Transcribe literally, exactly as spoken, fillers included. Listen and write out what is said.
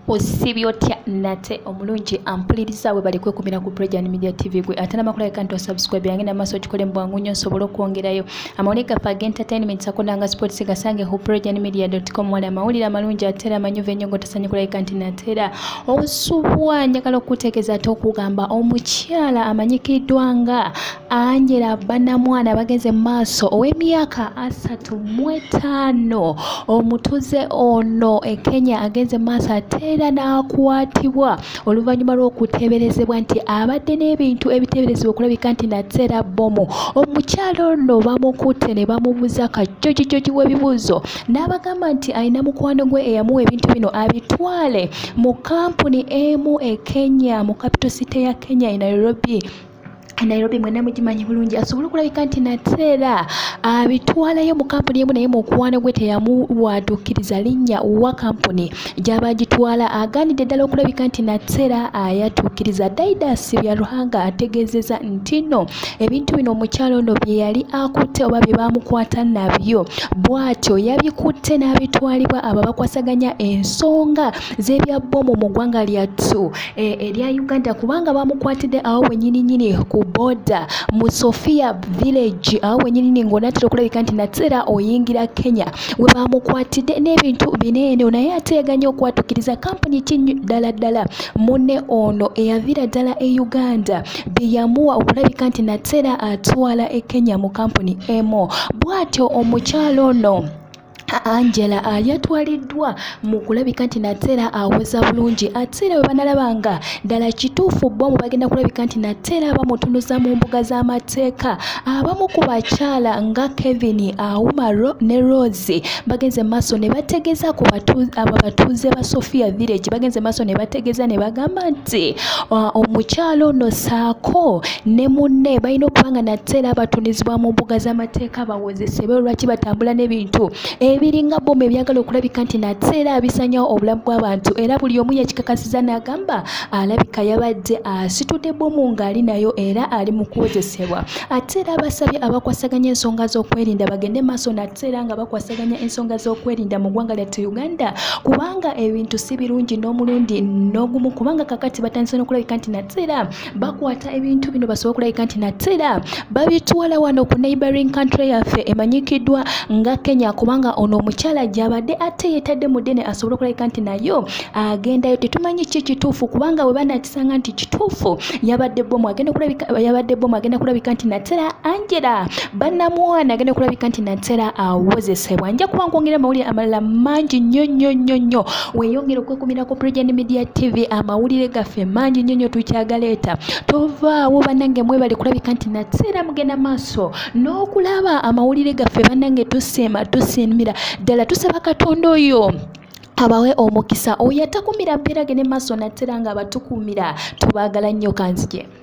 Osibyotya nate omulungi ampuliriza we bali kwekumira ku PROJOURN Media T V gwe atana makula kanto subscribe yange na maso chikole mbwangu nyo sobolo kuongerayo amaoneka pa entertainment sakondanga sports gasange ku PROJOURN media dot com wala mawulira malungi atera manyuve nyongo tasanyikula kanti natera osubwa nyakalo kutekeza tokugamba Omukyaala amanyikidwanga Angela Banamwana bageze maso ow'emyaka asatu mu etaano omutuze ono e Kenya ageze maso ate era nakwatibwa oluvanyuma lw'okuteberezebwa nti abadde n'ebintu ebiteberezebwa okulabika nti natsera bbomu. Omukyaala ono bamukutte ne bamubuza kajojijoji w'ebibuuzo n'abagamba nti alina mukwano gwe eyamuwa ebintu bino abitwale mu kampuni emu e Kenya mu capital city ya Kenya e Nairobi. Nairobi mwena mujimanyi bulungi asobola okulabika nti nateera abitwalayo mu kampuni emu naye mukwano gwe teyamuwadukiriza linnya wa kampuni gy'abagitwala aganidde ddala okulabika nti nateera ayatuukiriza. Didas Byaruhanga ategeezeza nti no ebintu bino omukyalo ono bye yali akutte oba bye bamukwata nabyo bw'atyo yabikutte n'abitwalibwa abo bakwasaganya ensonga z'ebya bbomu mu ggwanga lyattu erya Uganda kubanga bamukwatidde awo wennyininyini ku boda mu Sofia village aho wenyini ngonatira okulabika nti natsera oyingira Kenya we bamukwatidde n'ebintu binene naye ateganya okwatukiriza kampuni kinyu dala dala munne ono eyavira dala e Uganda biyamuwa okulabika nti natsera atwala e Kenya mu kampuni emo bwatyo omukyalo ono Angela ayatwaliddwa mu kulabika nti nateera awoza bulungi ateera we banalabanga ddala kituufu bbomu bagenda kulabika nti nateera bamutunuza mu mbuga z'amateeka abamu ku bakyala nga Kevin Auma ne Rose bagenze maaso ne bategeeza ku batuuze ba Sofia village bagenze maaso ne bategeeza ne bagamba nti omukyalo ono saako ne munne balina okubanga nateera batunizibwa mu mbuga z'amateeka bawozesebwe lwaki batambula n'ebintu ebiringa bbomu ebyagala okulabika nti nateera abisanyawo obulamu bw'abantu era buli omu yakikakasiza n'agamba alabika yabadde asitudde bbomu ng'ali nayo era ali mu kuwozesebwa. Ate era abasabye abakwasaganya ensonga z'okwerinda bagende maaso nateera nga bakwasaganya ensonga z'okwerinda mu ggwanga lyattu Uganda kubanga ebintu si birungi n'omulundi n'ogumu kubanga kakati batandise n'okulabika nti nateera bakwata ebintu bino basobola okulabika nti nateera babitwala wano ku neighboring country yaffe emanyikiddwa nga Kenya kubanga ono omukyala gy'abadde ate yeetadde mu ddene asobola okulabika nti nayo agendayo tetumanyi ki kituufu kubanga we banaakisanga nti kituufu yabadde bbomu agenda kulabika yabadde bbomu agenda kulabika nti nateera Angela Banamwana agenda kulabika nti nateera awozesebwa. Nja kuba nkwongera amawulire amalala mangi nnyo nnyo nnyo nnyo weeyongera okwekumira ku PROJOURN Media T V amawulire gaffe mangi nnyo nnyo tukyagaleeta tovaawo bannange mwebale kulabika nti nateera mugenda maaso n'okulaba amawulire gaffe bannange tusiima tusiimira ddala tusaba Katonda oyo abawe omukisa oyo atakumira mpeera gene maaso nateera nga abatukumira tubaagala nnyo kanzige.